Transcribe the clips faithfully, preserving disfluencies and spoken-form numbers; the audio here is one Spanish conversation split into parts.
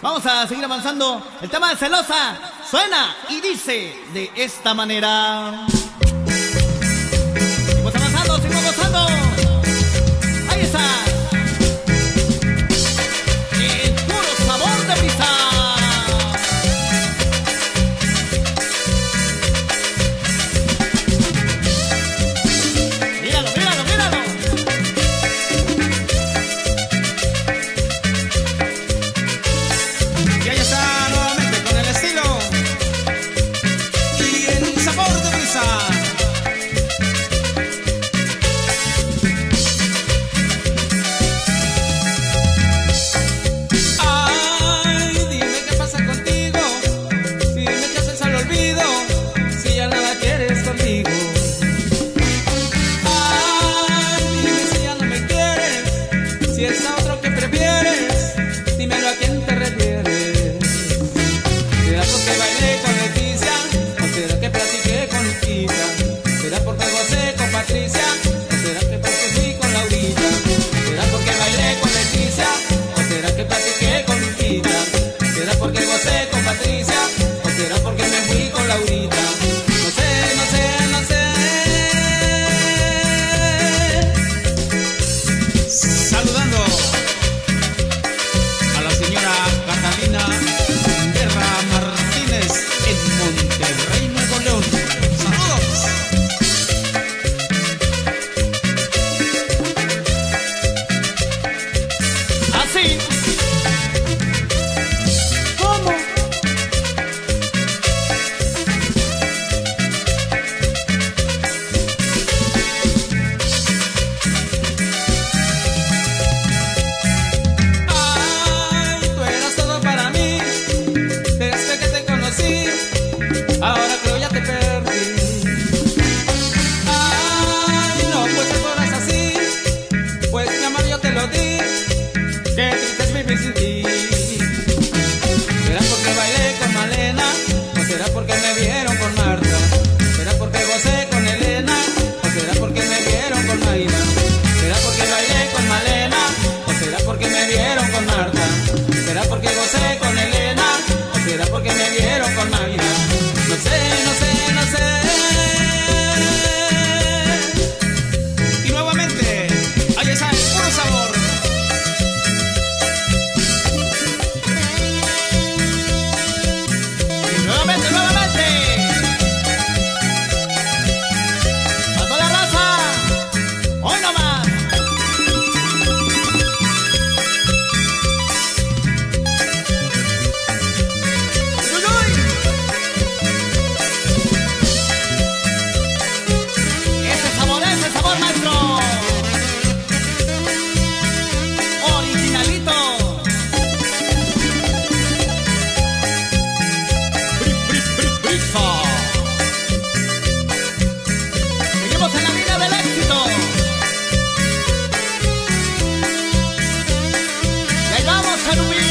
Vamos a seguir avanzando. El tema de Celosa suena y dice de esta manera. Seguimos avanzando, seguimos gozando. Ahí está. El puro sabor de brisa. Míralo, míralo, míralo. Y ahí está nuevamente con el estilo y el sabor de brisa. Ay, dime qué pasa contigo, si me echas al olvido, si ya nada quieres conmigo. Ay, dime si ya no me quieres, si es a otro que prefieres, dímelo a quién te refieres. ¿Será porque bailé con Leticia o será que platiqué con Lupita? ¿Será porque gocé con Patricia o será que porque fui con Laurita? ¿Será porque bailé con Leticia o será que platiqué con Lupita? ¿Será porque gocé con Patricia o será porque me fui con Laurita? No sé, no sé, no sé. Saludando a la señora Catalina Guerra Martínez en Monterrey, Nuevo León. ¡Saludos! Así. ¿Cómo? Ay, tú eras todo para mí desde que te conocí. Ahora creo ya te perdí. Ay, no, pues si fueras así, pues mi amor yo te lo di. Qué triste es vivir sin ti. ¿Será porque bailé con Malena o será porque me vieron con Marta? ¿Será porque gocé con Elena o será porque me vieron con Mayra? ¿Será porque bailé con Malena o será porque me vieron con Marta? ¿Será porque gocé con Elena o será porque me vieron con Mayra? No sé, no sé, no sé. Y nuevamente, ahí está el puro sabor. Y nuevamente, nuevamente. A toda la raza. Hoy nomás. Uy, uy. Ese sabor, ese sabor, maestro. Originalito. Bri, bri, bri, brisa. Seguimos en la línea del éxito. Y ahí vamos, Cherubín.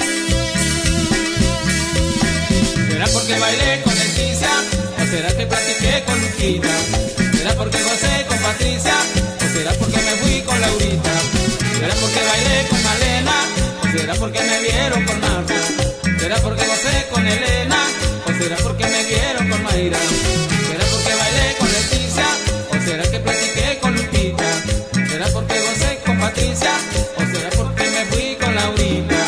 ¿Será porque bailé con Leticia o será que platiqué con Lupita? ¿Será porque gocé con Patricia o será porque me fui con Laurita? ¿Será porque bailé con Malena o será porque me vieron con Marta? ¿Será porque gocé con Elena o será porque me vieron con Mayra? ¿Será porque bailé con Leticia o será que platiqué con Lupita? ¿Será porque gocé con Patricia o será porque me fui con Laurita?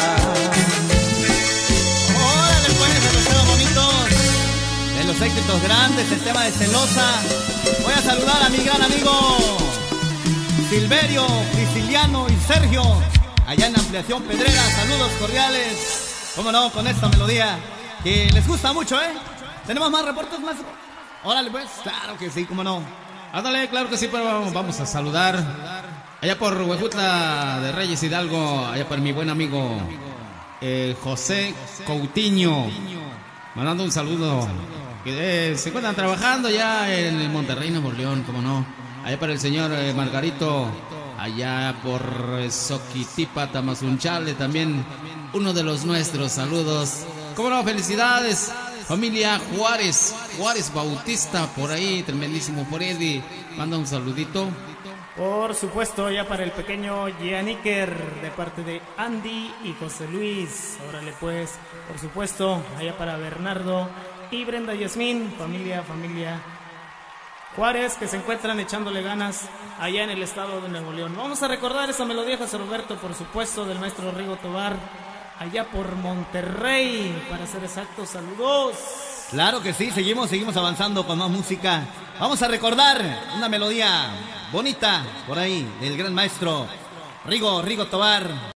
Órale, pues, de los temas bonitos, de los éxitos grandes, el tema de Celosa. Voy a saludar a mi gran amigo Silverio, Prisciliano y Sergio, allá en Ampliación Pedrera. Saludos cordiales. Cómo no, con esta melodía que les gusta mucho, ¿eh? ¿Tenemos más reportes, más? Órale, pues, claro que sí, cómo no. Ándale, claro que sí, pero vamos, vamos a saludar allá por Huejutla de Reyes Hidalgo, allá por mi buen amigo eh, José Coutinho, mandando un saludo. Que eh, se encuentran trabajando ya en Monterrey, Nuevo León, como no. Allá para el señor eh, Margarito, allá por eh, Soquitipa, Tamazunchale, también uno de los nuestros. Saludos, como no, felicidades. Familia Juárez, Juárez Bautista, por ahí, tremendísimo por Eddie. Manda un saludito. Por supuesto, ya para el pequeño Gianiker, de parte de Andy y José Luis. Órale pues, por supuesto, allá para Bernardo y Brenda Yasmín, familia, familia Juárez, que se encuentran echándole ganas allá en el estado de Nuevo León. Vamos a recordar esa melodía, José Roberto, por supuesto, del maestro Rigo Tobar, allá por Monterrey, para ser exactos. Saludos. Claro que sí, seguimos, seguimos avanzando con más música. Vamos a recordar una melodía bonita por ahí del gran maestro Rigo, Rigo Tobar.